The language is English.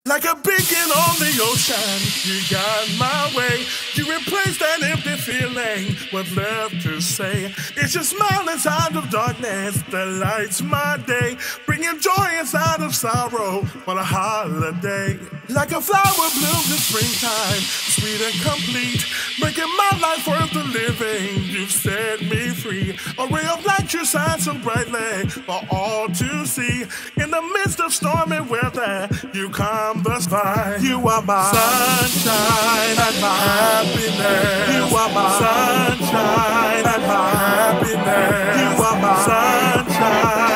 Like a beacon on the ocean, you got my way. You replaced that empty feeling with love to say. It's your smile inside of darkness that lights my day, bringing joy inside of sorrow on a holiday. Like a flower blooms in springtime, sweet and complete, making my life worth the living. You've set me free. A ray of light you shine so brightly for all to see. In the midst of stormy weather, you calm the sky. You are my sunshine and my happiness. You are my sunshine and my happiness. You are my sunshine.